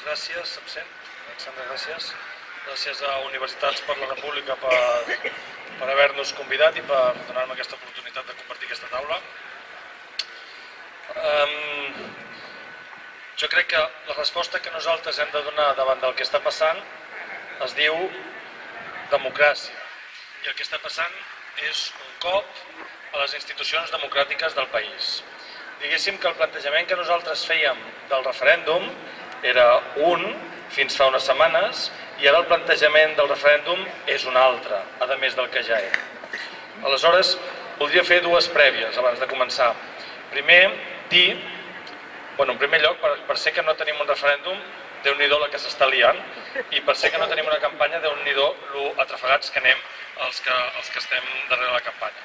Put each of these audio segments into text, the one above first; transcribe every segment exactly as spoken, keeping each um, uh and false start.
gràcies, em sent? Alexandre, gràcies. Gràcies a Universitats per la República per, per haver-nos convidat i per donar-me aquesta oportunitat de compartir aquesta taula. Um, jo crec que la resposta que nosaltres hem de donar davant del que està passant es diu democràcia. I el que està passant és un cop a les institucions democràtiques del país. Diguéssim que el plantejament que nosaltres fèiem del referèndum era un fins fa unes setmanes i ara el plantejament del referèndum és un altre, a més del que ja era. Aleshores, voldria fer dues prèvies abans de començar. Primer, dir, bueno, en primer lloc, per, per ser que no tenim un referèndum, Déu-n'hi-do la que s'està liant, i per ser que no tenim una campanya, Déu-n'hi-do lo atrafegats que anem els que, els que estem darrere la campanya.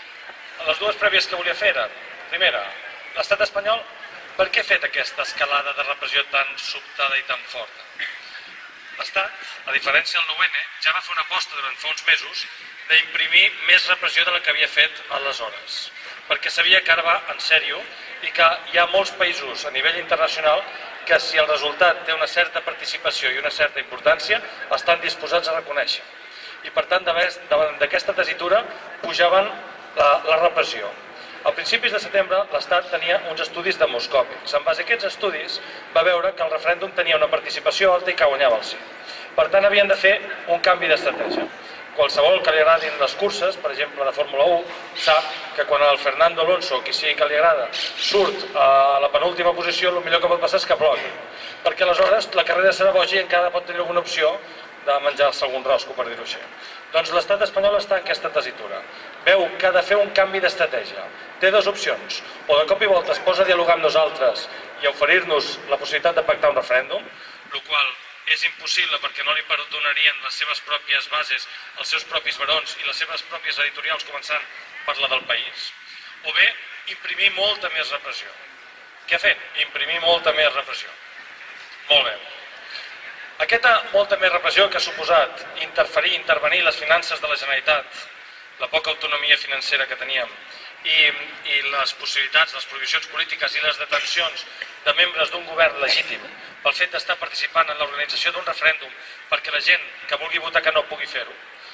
Les dues prèvies que volia fer eren, primera, l'estat espanyol, per què ha fet aquesta escalada de repressió tan sobtada i tan forta? L'Estat, a diferència del nou ene, ja va fer una aposta durant fa uns mesos d'imprimir més repressió de la que havia fet aleshores, perquè sabia que ara va en sèrio i que hi ha molts països a nivell internacional que si el resultat té una certa participació i una certa importància, estan disposats a reconèixer. I per tant, davant d'aquesta tessitura, pujaven la, la repressió. A principis de setembre, l'Estat tenia uns estudis demoscòpics. En base a aquests estudis, va veure que el referèndum tenia una participació alta i que guanyava el sí. Per tant, havien de fer un canvi d'estratègia. Qualsevol que li agradin les curses, per exemple de Fórmula u, sap que quan el Fernando Alonso, qui sigui que li agrada, surt a la penúltima posició, el millor que pot passar és que plogui. Perquè aleshores la carrera serà boja i encara pot tenir alguna opció de menjar-se algun rosco, per dir-ho així. Doncs l'estat espanyol està en aquesta tessitura. Veu que ha de fer un canvi d'estratègia. Té dues opcions. O de cop i volta es posa a dialogar amb nosaltres i a oferir-nos la possibilitat de pactar un referèndum, el qual és impossible perquè no li perdonarien les seves pròpies bases, els seus propis barons i les seves pròpies editorials, començant per la del país, o bé imprimir molta més repressió. Què ha fet? Imprimir molta més repressió. Molt bé. Aquesta molta més repressió que ha suposat interferir, intervenir les finances de la Generalitat, la poca autonomia financera que teníem, i, i les possibilitats, les prohibicions polítiques i les detencions de membres d'un govern legítim pel fet d'estar participant en l'organització d'un referèndum perquè la gent que vulgui votar que no pugui fer-ho.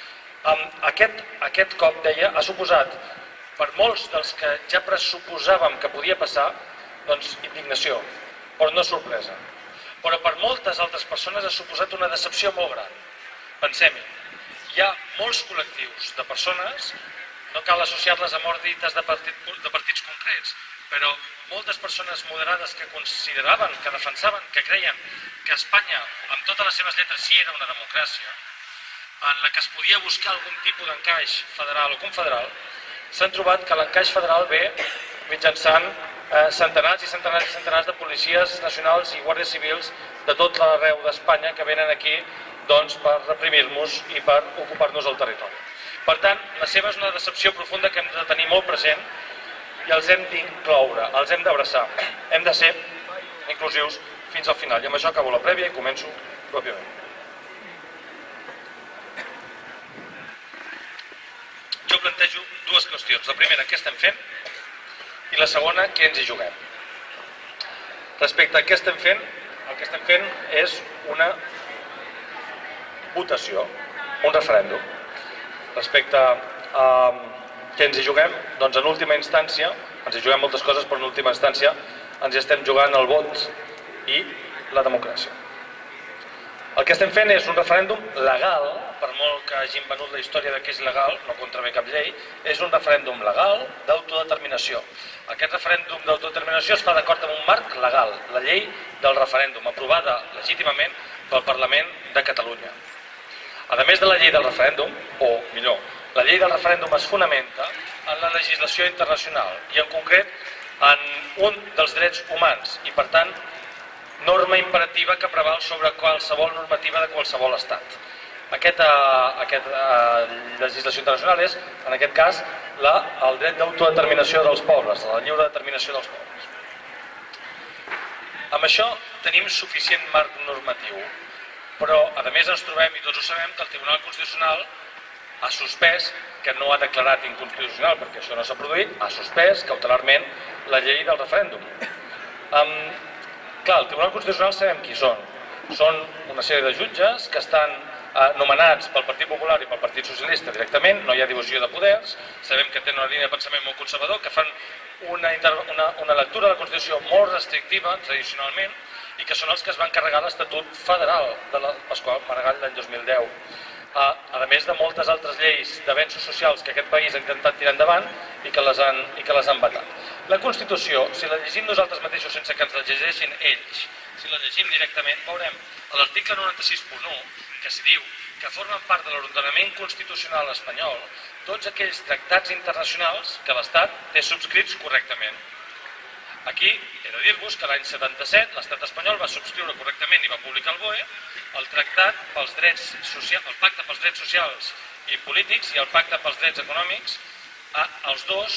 Aquest, aquest cop, deia, ha suposat per molts dels que ja pressuposàvem que podia passar, doncs indignació, però no sorpresa. Però per moltes altres persones ha suposat una decepció molt gran. Pensem-hi, hi ha molts col·lectius de persones, no cal associar-les a òrbites de, partit, de partits concrets, però moltes persones moderades que consideraven, que defensaven, que creien que Espanya, amb totes les seves lletres, sí era una democràcia, en la que es podia buscar algun tipus d'encaix federal o confederal, s'han trobat que l'encaix federal ve mitjançant eh, centenars i centenars i centenars de policies nacionals i guàrdies civils de tot l'arreu d'Espanya que venen aquí doncs, per reprimir-nos i per ocupar-nos el territori. Per tant, la seva és una decepció profunda que hem de tenir molt present i els hem d'incloure, els hem d'abraçar. Hem de ser inclusius fins al final. I amb això acabo la prèvia i començo pròpiament. Jo plantejo dues qüestions. La primera, què estem fent? I la segona, què ens hi juguem? Respecte a què estem fent, el que estem fent és una votació, un referèndum. Respecte a què ens hi juguem, doncs en última instància, ens hi juguem moltes coses, però en última instància ens hi estem jugant el vot i la democràcia. El que estem fent és un referèndum legal, per molt que hagin venut la història que és legal, no contravé cap llei, és un referèndum legal d'autodeterminació. Aquest referèndum d'autodeterminació es fa d'acord amb un marc legal, la llei del referèndum, aprovada legítimament pel Parlament de Catalunya. A més de la llei del referèndum, o millor, la llei del referèndum es fonamenta en la legislació internacional i en concret en un dels drets humans i per tant norma imperativa que preval sobre qualsevol normativa de qualsevol estat. Aquesta, aquesta legislació internacional és, en aquest cas, la, el dret d'autodeterminació dels pobles, la lliure determinació dels pobles. Amb això tenim suficient marc normatiu, però a més ens trobem, i tots ho sabem, que el Tribunal Constitucional ha suspès, que no ha declarat inconstitucional perquè això no s'ha produït, ha suspès cautelarment la llei del referèndum. Um, clar, el Tribunal Constitucional sabem qui són. Són una sèrie de jutges que estan nomenats pel Partit Popular i pel Partit Socialista directament, no hi ha divisió de poders, sabem que tenen una línia de pensament molt conservador, que fan una, una, una lectura de la Constitució molt restrictiva, tradicionalment, i que són els que es van carregar l'Estatut Federal de la Pasqual Maragall l'any dos mil deu. A més de moltes altres lleis d'avenços socials que aquest país ha intentat tirar endavant i que les han, i que les han vetat. La Constitució, si la llegim nosaltres mateixos sense que ens la llegeixin ells, si la llegim directament, veurem a l'article noranta-sis punt u que s'hi diu que formen part de l'ordenament constitucional espanyol tots aquells tractats internacionals que l'Estat té subscrits correctament. Aquí he de dir-vos que l'any setanta-set l'estat espanyol va subscriure correctament i va publicar el B O E el tractat pels drets socials, el pacte pels drets socials i polítics i el pacte pels drets econòmics, els dos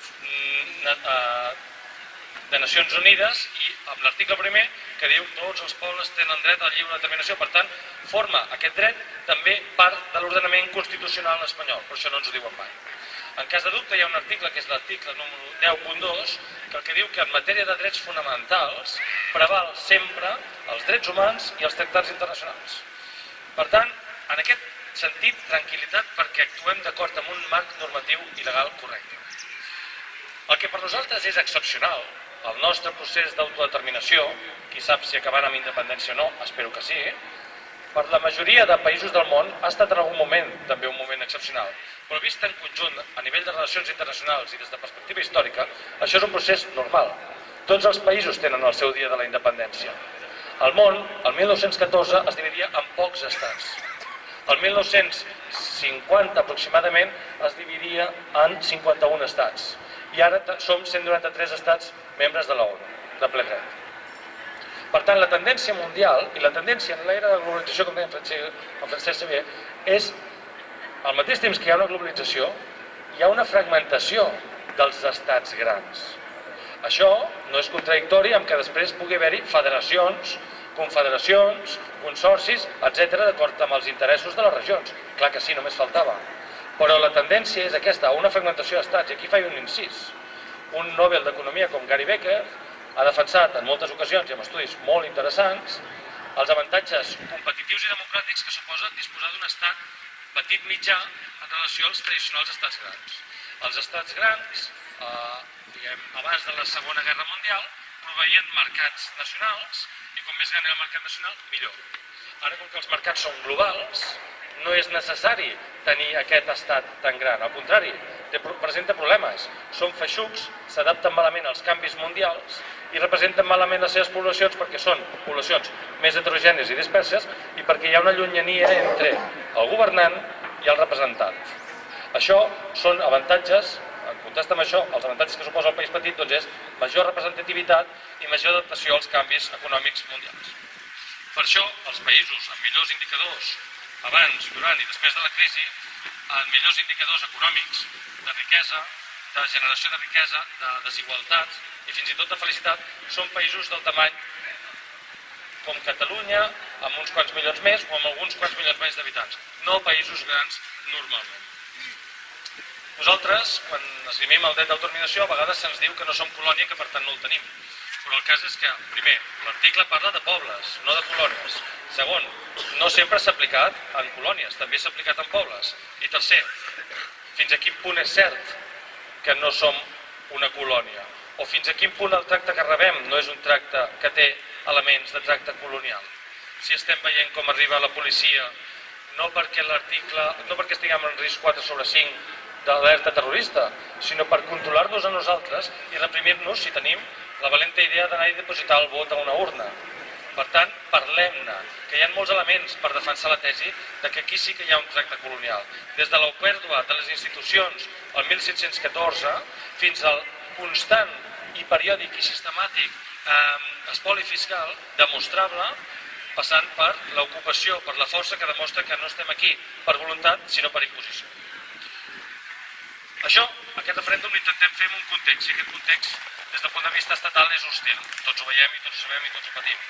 de Nacions Unides, i amb l'article primer que diu que tots els pobles tenen dret a la lliure determinació. Per tant, forma aquest dret també part de l'ordenament constitucional espanyol, però això no ens ho diuen mai. En cas de dubte hi ha un article, que és l'article número deu punt dos, que el que diu que en matèria de drets fonamentals preval sempre els drets humans i els tractats internacionals. Per tant, en aquest sentit, tranquil·litat perquè actuem d'acord amb un marc normatiu i legal correcte. El que per nosaltres és excepcional, el nostre procés d'autodeterminació, qui sap si acabarà amb independència o no, espero que sí, per la majoria de països del món ha estat en algun moment també un moment excepcional. Però vist en conjunt, a nivell de relacions internacionals i des de perspectiva històrica, això és un procés normal. Tots els països tenen el seu dia de la independència. El món, el mil nou-cents catorze, es dividia en pocs estats. El mil nou-cents cinquanta aproximadament es dividia en cinquanta-un estats. I ara som cent noranta-tres estats membres de l'ONU, de ple dret. Per tant, la tendència mundial i la tendència en l'era de la globalització, com deia en Francesc Xavier, és, al mateix temps que hi ha una globalització, hi ha una fragmentació dels estats grans. Això no és contradictori amb que després pugui haver-hi federacions, confederacions, consorcis, etcètera, d'acord amb els interessos de les regions. Clar que sí, només faltava. Però la tendència és aquesta, una fragmentació d'estats, i aquí faig un incís. Un Nobel d'Economia com Gary Becker ha defensat en moltes ocasions i amb estudis molt interessants els avantatges competitius i democràtics que suposa disposar d'un estat petit mitjà en relació als tradicionals estats grans. Els estats grans, abans de la Segona Guerra Mundial, proveïen mercats nacionals i com més gran era el mercat nacional, millor. Ara, com que els mercats són globals, no és necessari tenir aquest estat tan gran. Al contrari, presenta problemes. Són feixucs, s'adapten malament als canvis mundials i representen malament les seves poblacions perquè són poblacions més heterogènies i disperses i perquè hi ha una llunyania entre el governant i el representant. Això són avantatges, en contrast amb això, els avantatges que suposa el país petit doncs és major representativitat i major adaptació als canvis econòmics mundials. Per això, els països amb millors indicadors abans, durant i després de la crisi, els millors indicadors econòmics de riquesa, de generació de riquesa, de desigualtats i fins i tot de felicitat, són països del tamany com Catalunya, amb uns quants milions més o amb alguns quants milions menys d'habitants, no països grans normalment. Nosaltres, quan esgrimim el dret d'autodeterminació, a vegades se'ns diu que no som colònia i que per tant no el tenim. Però el cas és que, primer, l'article parla de pobles, no de colònies. Segon, no sempre s'ha aplicat en colònies, també s'ha aplicat en pobles. I tercer, fins a quin punt és cert que no som una colònia? O fins a quin punt el tracte que rebem no és un tracte que té elements de tracte colonial? Si estem veient com arriba la policia, no perquè l'article, no perquè estiguem en risc quatre sobre cinc d'alerta terrorista, sinó per controlar-nos a nosaltres i reprimir-nos si tenim la valenta idea d'anar i depositar el vot a una urna. Per tant, parlem-ne, que hi ha molts elements per defensar la tesi de que aquí sí que hi ha un tracte colonial. Des de la pèrdua de les institucions el mil set-cents catorze fins al constant i periòdic i sistemàtic espoli fiscal demostrable, passant per l'ocupació, per la força que demostra que no estem aquí per voluntat, sinó per imposició. Això, aquest referèndum l'intentem fer en un context, i aquest context, des del punt de vista estatal, és hostil. Tots ho veiem i tots ho sabem i tots ho patim.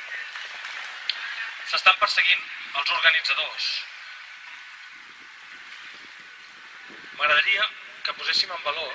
S'estan perseguint els organitzadors. M'agradaria que poséssim en valor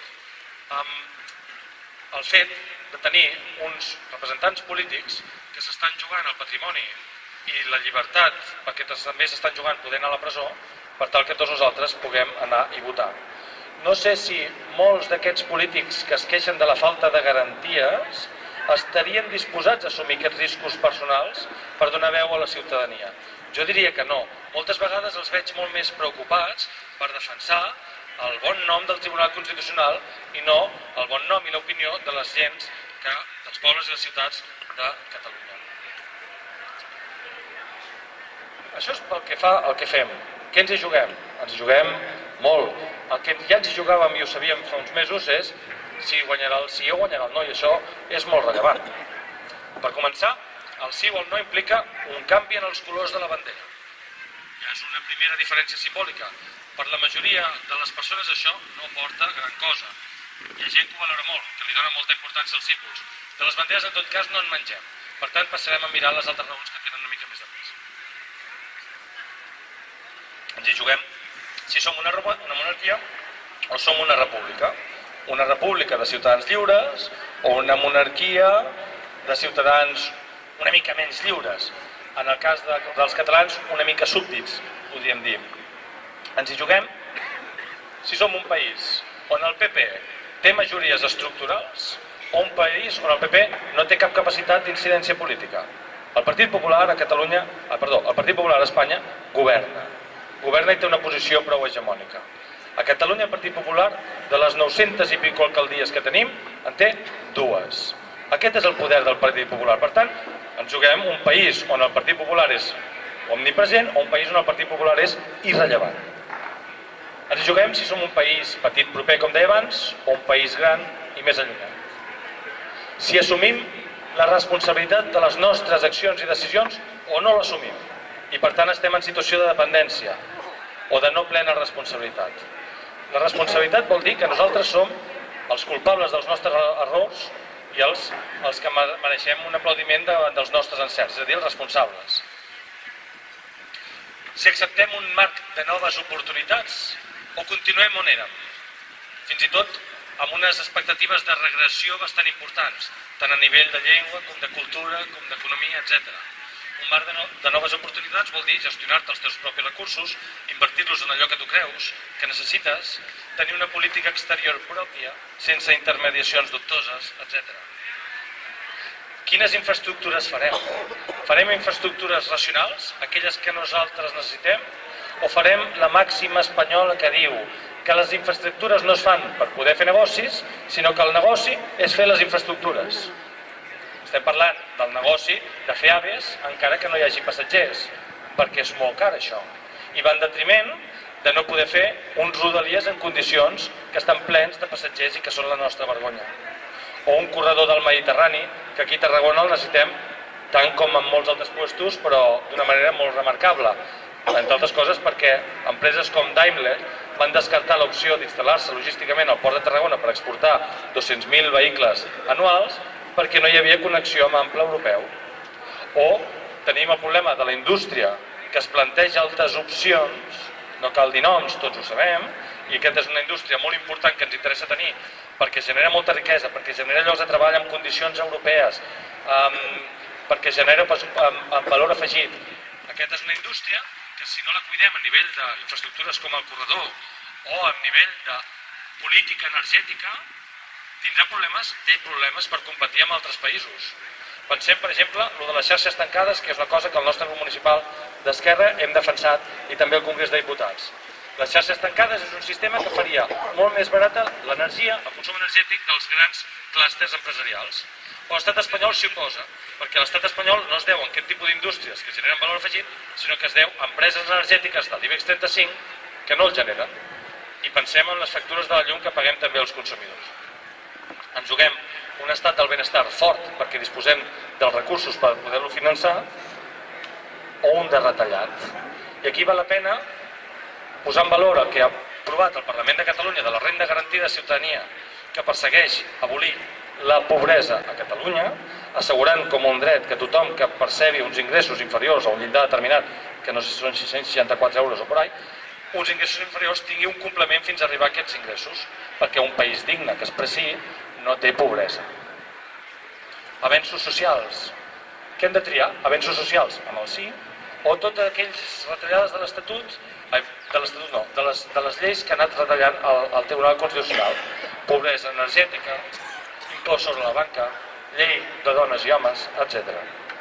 el fet de tenir uns representants polítics que s'estan jugant el patrimoni i la llibertat, perquè també s'estan jugant poder anar a la presó, per tal que tots nosaltres puguem anar i votar. No sé si molts d'aquests polítics que es queixen de la falta de garanties estarien disposats a assumir aquests riscos personals per donar veu a la ciutadania. Jo diria que no. Moltes vegades els veig molt més preocupats per defensar el bon nom del Tribunal Constitucional i no el bon nom i l'opinió de les gents, que, dels pobles i les ciutats de Catalunya. Això és pel que fa al que fem. Què ens hi juguem? Ens hi juguem molt. El que ja ens hi jugàvem i ho sabíem fa uns mesos és si guanyarà el sí o guanyarà el no, i això és molt rellevant. Per començar, el sí o el no implica un canvi en els colors de la bandera. Ja és una primera diferència simbòlica. Per la majoria de les persones això no porta gran cosa. Hi ha gent que ho valora molt, que li dona molta importància als símbols. De les banderes, en tot cas, no en mengem. Per tant, passarem a mirar les altres raons que tenen una mica més de pes. Ens hi juguem si som una monarquia o som una república. Una república de ciutadans lliures o una monarquia de ciutadans una mica menys lliures. En el cas de, dels catalans, una mica súbdits, podríem dir. Ens hi juguem si som un país on el P P té majories estructurals o un país on el P P no té cap capacitat d'incidència política. El Partit Popular a Catalunya, ah, perdó, el Partit Popular a Espanya governa. Governa i té una posició prou hegemònica. A Catalunya el Partit Popular, de les nou-centes i pico alcaldies que tenim, en té dues. Aquest és el poder del Partit Popular. Per tant, ens juguem un país on el Partit Popular és omnipresent o un país on el Partit Popular és irrellevant. Ens juguem si som un país petit proper, com deia abans, o un país gran i més allunyat. Si assumim la responsabilitat de les nostres accions i decisions o no l'assumim. I per tant estem en situació de dependència o de no plena responsabilitat. La responsabilitat vol dir que nosaltres som els culpables dels nostres errors i els, els que mereixem un aplaudiment davant dels nostres encerts, és a dir, els responsables. Si acceptem un marc de noves oportunitats o continuem on érem, fins i tot amb unes expectatives de regressió bastant importants, tant a nivell de llengua com de cultura, com d'economia, etcètera. Un marc de, no, de noves oportunitats vol dir gestionar-te els teus propis recursos, invertir-los en allò que tu creus que necessites, tenir una política exterior pròpia, sense intermediacions dubtoses, etcètera. Quines infraestructures farem? Farem infraestructures racionals, aquelles que nosaltres necessitem, o farem la màxima espanyola que diu que les infraestructures no es fan per poder fer negocis, sinó que el negoci és fer les infraestructures. Estem parlant del negoci de fer aves encara que no hi hagi passatgers, perquè és molt car això. I va en detriment de no poder fer uns rodalies en condicions que estan plens de passatgers i que són la nostra vergonya. O un corredor del Mediterrani, que aquí a Tarragona el necessitem tant com en molts altres puestos, però d'una manera molt remarcable. Entre altres coses perquè empreses com Daimler van descartar l'opció d'instal·lar-se logísticament al port de Tarragona per exportar dos-cents mil vehicles anuals perquè no hi havia connexió amb ample europeu. O tenim el problema de la indústria que es planteja altres opcions, no cal dir noms, tots ho sabem, i aquesta és una indústria molt important que ens interessa tenir perquè genera molta riquesa, perquè genera llocs de treball en condicions europees, um, perquè genera amb valor afegit. Aquesta és una indústria que si no la cuidem a nivell d'infraestructures com el corredor o a nivell de política energètica, tindrà problemes, té problemes per competir amb altres països. Pensem, per exemple, el de les xarxes tancades, que és una cosa que el nostre grup municipal d'Esquerra hem defensat i també el Congrés de Diputats. Les xarxes tancades és un sistema que faria molt més barata l'energia, el consum energètic dels grans clústers empresarials. O l'estat espanyol s'hi oposa, perquè l'estat espanyol no es deu en aquest tipus d'indústries que generen valor afegit, sinó que es deu a empreses energètiques de l'IBEX trenta-cinc que no el generen. I pensem en les factures de la llum que paguem també els consumidors. Ens juguem un estat del benestar fort perquè disposem dels recursos per poder-lo finançar o un de retallat. I aquí val la pena posar en valor el que ha aprovat el Parlament de Catalunya de la renda garantida de ciutadania que persegueix abolir la pobresa a Catalunya, assegurant com un dret que tothom que percebi uns ingressos inferiors a un llindar determinat, que no sé si són sis-cents seixanta-quatre euros o por ahí, uns ingressos inferiors tingui un complement fins a arribar a aquests ingressos, perquè un país digne que es preciï no té pobresa. Avenços socials. Què hem de triar? Avenços socials, amb el sí, o totes aquelles retallades de l'Estatut, de l'Estatut no, de les, de les lleis que ha anat retallant el, el Tribunal Constitucional. Pobresa energètica, impost sobre la banca, llei de dones i homes, etcètera.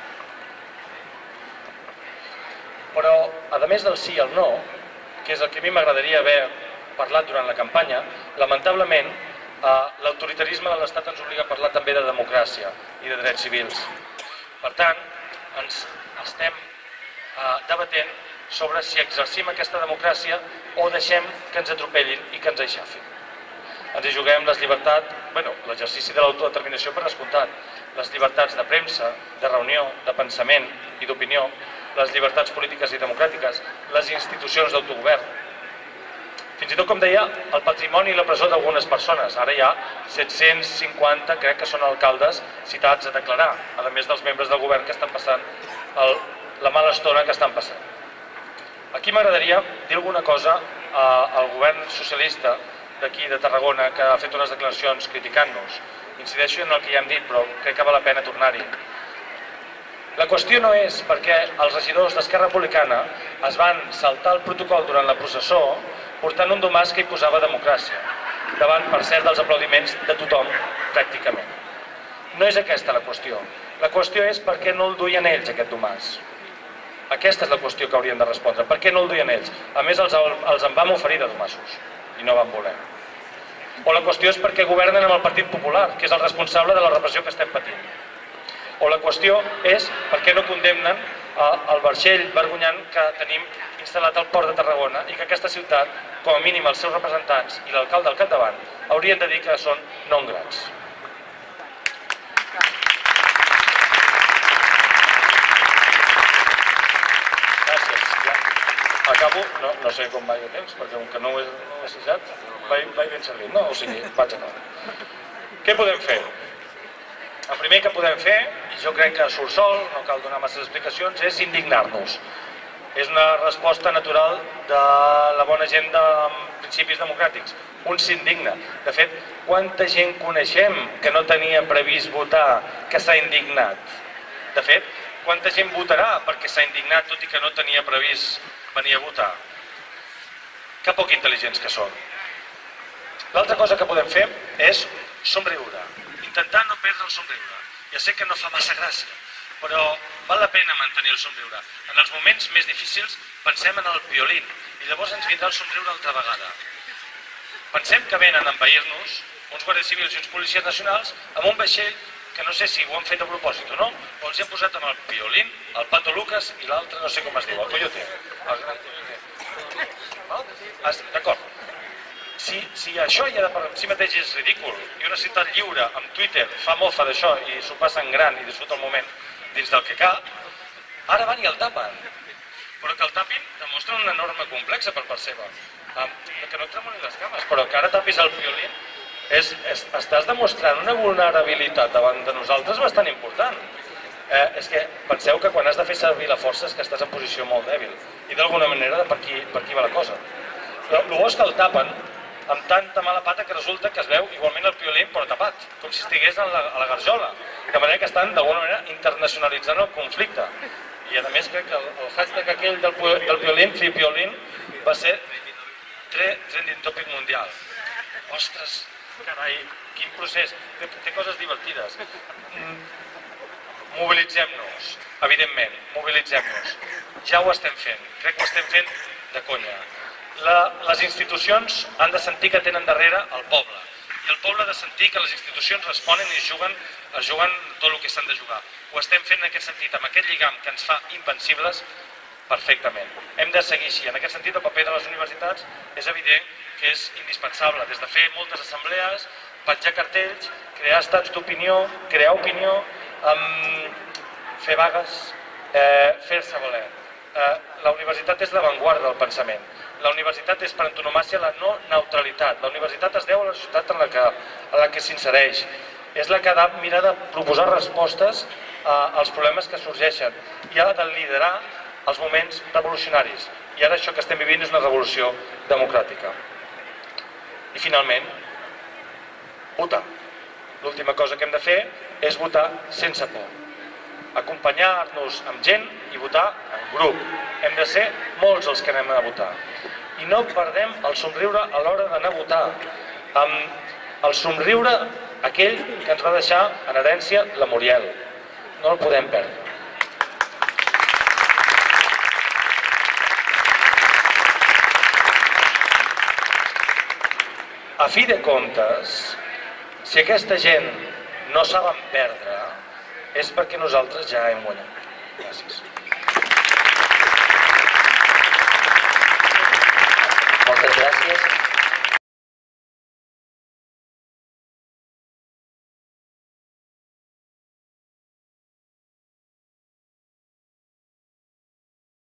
Però, a més del sí i el no, que és el que a mi m'agradaria haver parlat durant la campanya, lamentablement, l'autoritarisme de l'Estat ens obliga a parlar també de democràcia i de drets civils. Per tant, ens estem debatent sobre si exercim aquesta democràcia o deixem que ens atropellin i que ens aixafin. Ens hi juguem les llibertats, bueno, l'exercici de l'autodeterminació per descomptat, les llibertats de premsa, de reunió, de pensament i d'opinió, les llibertats polítiques i democràtiques, les institucions d'autogovern. Fins i tot, com deia, el patrimoni i la presó d'algunes persones. Ara hi ha set-cents cinquanta, crec que són alcaldes, citats a declarar, a més dels membres del govern que estan passant el, la mala estona que estan passant. Aquí m'agradaria dir alguna cosa al govern socialista d'aquí de Tarragona, que ha fet unes declaracions criticant-nos. Incideixo en el que ja hem dit, però crec que val la pena tornar-hi. La qüestió no és perquè els regidors d'Esquerra Republicana es van saltar el protocol durant la processó portant un domàs que hi posava democràcia, davant, per cert, dels aplaudiments de tothom, pràcticament. No és aquesta la qüestió. La qüestió és per què no el duien ells, aquest domàs. Aquesta és la qüestió que haurien de respondre. Per què no el duien ells? A més, els, els en vam oferir de domassos i no van voler. O la qüestió és perquè governen amb el Partit Popular, que és el responsable de la repressió que estem patint. O la qüestió és per què no condemnen el vaixell vergonyant que tenim instal·lat al port de Tarragona i que aquesta ciutat, com a mínim els seus representants i l'alcalde al capdavant, haurien de dir que són non grats. Gràcies. Acabo, no, no sé com vaig de temps, perquè com que no ho he assajat, vaig, vaig ben servit, no? O sigui, vaig acabar. Què podem fer? El primer que podem fer, i jo crec que surt sol, no cal donar masses explicacions, és indignar-nos. És una resposta natural de la bona gent de principis democràtics. Un s'indigna. De fet, quanta gent coneixem que no tenia previst votar, que s'ha indignat? De fet, quanta gent votarà perquè s'ha indignat tot i que no tenia previst venir a votar? Que poc intel·ligents que són. L'altra cosa que podem fer és somriure. Intentar no perdre el somriure. Ja sé que no fa massa gràcia, però val la pena mantenir el somriure. En els moments més difícils pensem en el violín i llavors ens vindrà el somriure altra vegada. Pensem que venen a envair-nos uns guàrdies civils i uns policies nacionals amb un vaixell que no sé si ho han fet a propòsit o no, o els hi han posat amb el violín, el Pato Lucas i l'altre no sé com es diu, el Coyote. El gran Coyote. D'acord. Si, si això ja de per si mateix és ridícul i una ciutat lliure amb Twitter fa mofa d'això i s'ho passen gran i disfruta el moment dins del que cap, ara van i el tapen. Però que el tapin demostra una norma complexa per part seva. Que no et tremolin les cames, però que ara tapis el violín, és, és, estàs demostrant una vulnerabilitat davant de nosaltres bastant important. Eh, és que penseu que quan has de fer servir la força és que estàs en posició molt dèbil i d'alguna manera per aquí, per aquí va la cosa. Però el bo és que el tapen amb tanta mala pata que resulta que es veu igualment el violín però tapat, com si estigués a la, a la garjola, de manera que estan d'alguna manera internacionalitzant el conflicte. I a més crec que el, el hashtag aquell del, del violín, Free Violín, va ser trending topic mundial. Ostres, carai, quin procés, té, té coses divertides. Mobilitzem-nos, evidentment, mobilitzem-nos. Ja ho estem fent, crec que ho estem fent de conya. La, les institucions han de sentir que tenen darrere el poble i el poble ha de sentir que les institucions responen i es juguen, es juguen tot el que s'han de jugar. Ho estem fent en aquest sentit, amb aquest lligam que ens fa invencibles perfectament. Hem de seguir així. En aquest sentit, el paper de les universitats és evident que és indispensable, des de fer moltes assemblees, penjar cartells, crear estats d'opinió, crear opinió, um, fer vagues, eh, fer-se valer. Eh, la universitat és l'avantguarda del pensament. La universitat és per antonomàcia la no neutralitat. La universitat es deu a la societat en la que, en la que s'insereix. És la que ha de mirar de proposar respostes eh, als problemes que sorgeixen i ha de liderar els moments revolucionaris. I ara això que estem vivint és una revolució democràtica. I finalment, votar. L'última cosa que hem de fer és votar sense por. acompanyar-nos amb gent i votar en grup. Hem de ser molts els que anem a votar. I no perdem el somriure a l'hora d'anar a votar. El somriure aquell que ens va deixar en herència la Muriel. No el podem perdre. A fi de comptes, si aquesta gent no saben perdre, és perquè nosaltres ja hem guanyat. Gràcies. Moltes gràcies.